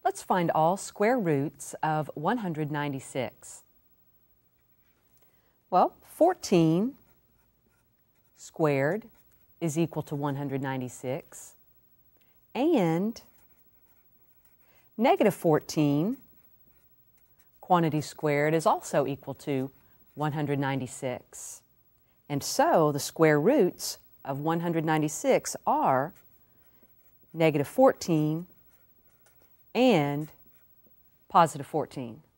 Let's find all square roots of 196. Well, 14 squared is equal to 196, and negative 14 quantity squared is also equal to 196. And so the square roots of 196 are negative 14 and positive 14.